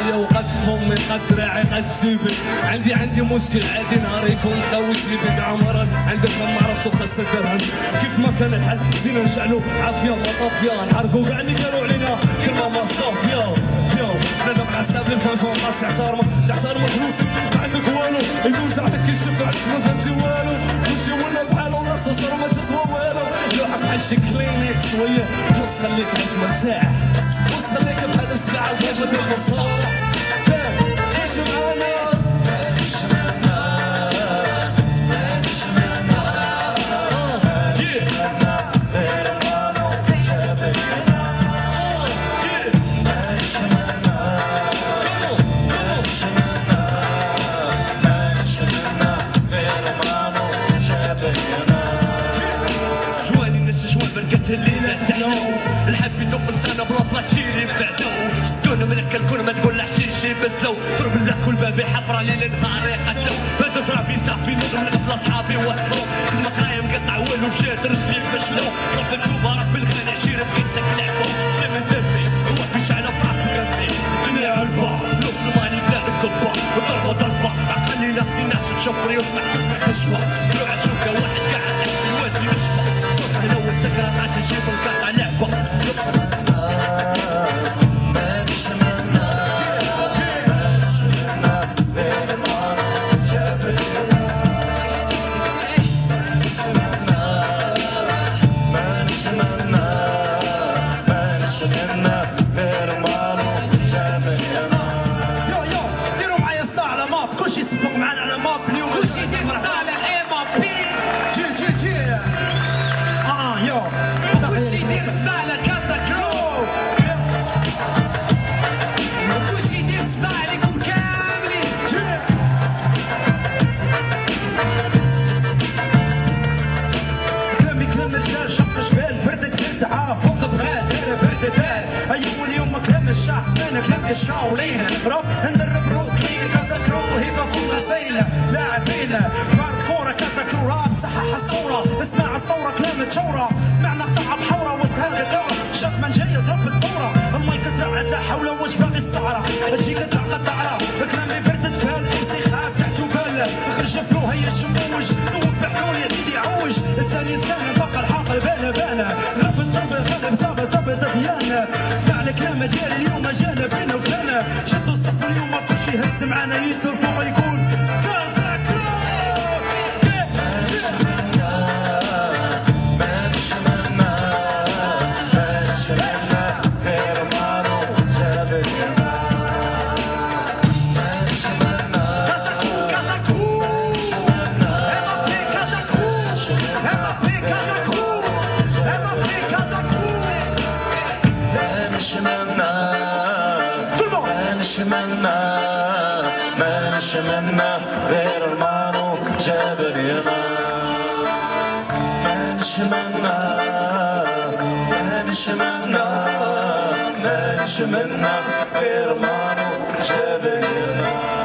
عليا وقد فمي قد دراعي قد جيبي. عندي مشكل عادي نهار يكون خاوي جيبي عمرا عندك ما عرفتو خاص درهم. كيف ما كان الحال زينا نشعلو عافيه مطافيه نحرقو كاع اللي قالوا علينا كلمه ما صافيه. انا مع سابلي فهم ماشي احترم فلوسي ما عندك والو يدوز عليك يشوف عليك ما فهمتي والو. كلشي ولا بحالو راس صار ما تسوى والو. لوحه بحال شي كلينيكس ويا فلوس خليك عايش مرتاح. فلوس خليك بحال السبعه وجايبه ديال الفصاح. ماشي معانا الليلة تحلو الحب يدوف لسانه بلا باتشيري فعلو. شدونا من الكلكون ما تقول حشيشي بزلو. ضرب لك كل بابي حفرة ليل نهار يقتلو. بدا زرابي صافي نضرب الغفلة صحابي وصلو. المقراية مقطع والو شات رجلي فشلو. ضرب الجوبة رب الغنى عشيرة بقيت لك لعبو. من دمي هو في شعلة في راسي غني. الدنيا علبة فلوس المالي بلاد الضبة. ضربة عقلي لا سيناش تشوف ريوس محكوك خشوة. تروح تشوفها واحد قاعد تحت الوادي مشفى. صوت هنا والسكرات عشان شيط القطع لعبة. الشاولين روح ندرب روكلين كذا كرو هيبه فوق غسيله لاعبين فرد كوره كذا كرو راب صحح الصوره اسمع الصوره كلام تشوره مع مقطع بحوره وسط هذا الدوره شتمن جاي يضرب الدوره المايك تاع لا حول وش باغي السعره تجيك تلقى الدعره كلامي بردت فال امسي خاف تحت بال اخرج فلو هيا الشموج نوب بحلول يا ديدي عوج الثاني ثاني بقى الحاقل بانا غرب الضرب غالب زابط بيان تبع الكلام ديالي اليوم جانا بينا وبانا شدوا الصف اليوم كلشي يهز معانا يدو الفوق يقول كازا كرو. ما نشمنا غير المانو جابر يما. ما نشمنا غير المانو جابر يما.